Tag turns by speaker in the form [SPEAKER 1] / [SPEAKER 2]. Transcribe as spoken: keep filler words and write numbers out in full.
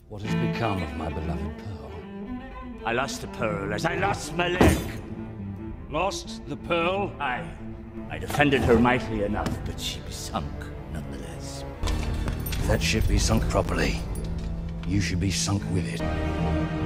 [SPEAKER 1] What has become of my beloved Pearl?
[SPEAKER 2] I lost the Pearl as I lost my leg.
[SPEAKER 1] Lost the Pearl?
[SPEAKER 2] Aye. I defended her mightily enough, but she be sunk nonetheless.
[SPEAKER 1] If that ship be sunk properly, you should be sunk with it.